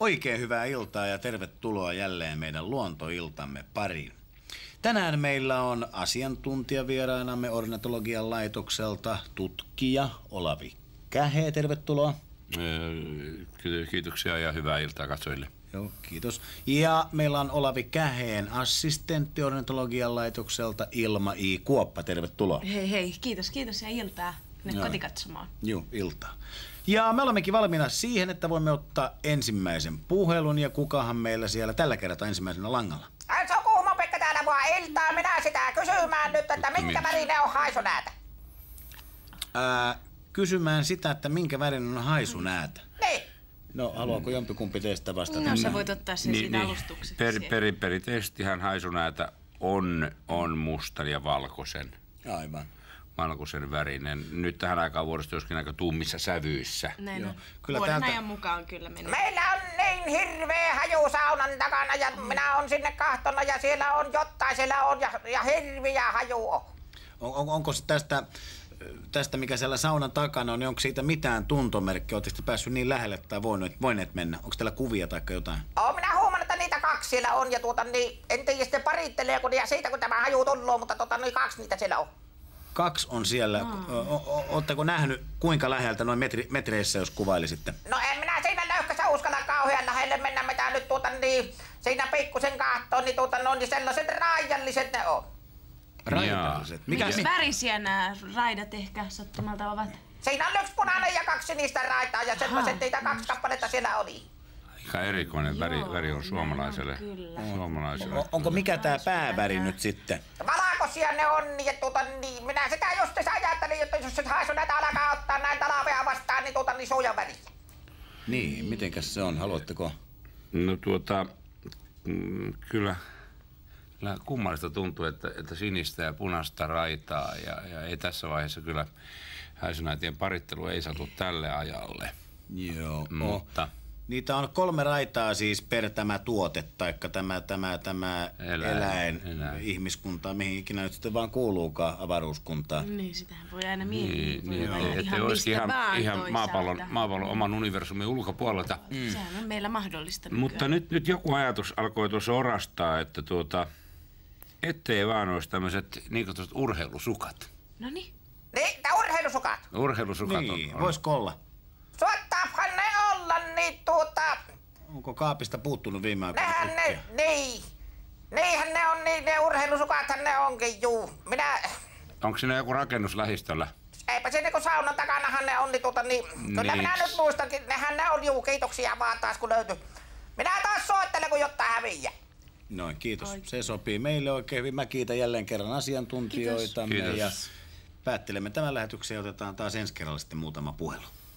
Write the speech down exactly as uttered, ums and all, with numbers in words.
Oikein hyvää iltaa ja tervetuloa jälleen meidän luontoiltamme pariin. Tänään meillä on asiantuntijavieraanamme ornitologian laitokselta tutkija Olavi Kähe. Tervetuloa. Kiitoksia ja hyvää iltaa katsojille. Joo, kiitos. Ja meillä on Olavi Käheen assistentti ornitologian laitokselta Ilma I. Kuoppa. Tervetuloa. Hei hei, kiitos, kiitos ja iltaa ne kotikatsomaan. Joo, iltaa. Ja me olemmekin valmiina siihen, että voimme ottaa ensimmäisen puhelun. Ja kukahan meillä siellä tällä kertaa ensimmäisenä langalla? Se on Kuhmon-Pekka täällä vaan iltaa. Minä sitä kysymään nyt, että minkä värinen on haisunäätä? Ää, kysymään sitä, että minkä värinen on haisunäätä. Niin. No, haluaako jompikumpi teistä vastata? No, sä voit ottaa sen Niin, siitä niin. alustukseksi. Per, per, perinteisestihän haisunäätä on, on mustan ja valkoisen. Aivan. Valkoisen värinen. Nyt tähän aikaan vuodesta joskin aika tummissa sävyissä. Näin on. Kyllä Vuoden täältä- ajan mukaan kyllä mennyt. Meillä on niin hirveä haju saunan takana ja minä on sinne kahtona ja siellä on jotain, siellä on ja, ja hirviä haju on. On, on, onko se tästä, tästä, mikä siellä saunan takana on, niin onko siitä mitään tuntomerkkiä? Oletteko te päässyt niin lähelle tai voineet, voineet mennä? Onko teillä kuvia tai jotain? Oon minä huomannut, että niitä kaksi siellä on ja tuota niin, en tiedä sitten parittelee kun ja siitä kun tämä haju tullut, mutta tuota niin kaksi niitä siellä on. Kaksi on siellä. Oletteko nähnyt kuinka läheltä noin metri, metreissä, jos kuvailisitte? No en minä siinä löyhkässä uskalla kauhean lähelle mennä, mitä nyt tuota niin, siinä pikkusen kahtoon, niin tuota no, niin sellaiset raajalliset ne on. Raitalliset. Mikä, Mikäs mi, värisiä nämä raidat ehkä sattumalta ovat? Siinä on yksi punainen ja kaksi sinistä raitaa ja sellaiset niitä kaksi kappaletta siellä oli. Aika erikoinen väri, Joo, väri on suomalaiselle. näin on kyllä. suomalaiselle. on, onko mikä tämä pääväri nyt sitten? Valkoisia ne on ja tuota niin, minä sitä just ajattelin, että jos se haisu näitä alkaa ottaa näin talvea vastaan, niin tuota niin suojan väriä. Niin, mitenkäs se on? Haluatteko? No tuota, mm, kyllä, kyllä kummallista tuntuu, että, että sinistä ja punaista raitaa ja, ja ei tässä vaiheessa kyllä haisunäätien parittelu ei satu tälle ajalle. Joo. Mutta Niitä on kolme raitaa siis per tämä tuote, taikka tämä, tämä, tämä eläin, Eläin, eläin, eläin. ihmiskunta, mihin ikinä nyt sitten vaan kuuluukaan avaruuskuntaa. Niin, sitähän voi aina miettiä. niin, Voi niin olla että, ihan että olisikin mistä ihan, vaan ihan toisaalta. maapallon, maapallon oman universumin ulkopuolelta. Mm. Sehän on meillä mahdollista nykyään. Mutta nyt, nyt joku ajatus alkoi tuossa orastaa, että tuota, ettei vaan olisi tämmöiset niin kutsutut urheilusukat. Noniin. Niin, tää urheilusukat. Urheilusukat Niin, on, on. voisiko olla? Suottaahan ne olla, niin tuota, Onko kaapista puuttunut viime aikoina? nehän ne, tukkia? niin. Niinhän ne on, niin ne urheilusukathan ne onkin, juu. Minä, Onko siinä joku rakennus lähistöllä? eipä se niinku saunan takanahan ne on, niin tuota niin, kyllä Niin. minä nyt muistankin, nehän ne on, juu, kiitoksia vaan taas kun löytyi. Minä taas soittelen, kun jotain häviää. Noin, kiitos. Se sopii meille oikein hyvin. Mä kiitän jälleen kerran asiantuntijoitamme Kiitos. ja päättelemme tämän lähetyksen ja otetaan taas ensi kerralla sitten muutama puhelu.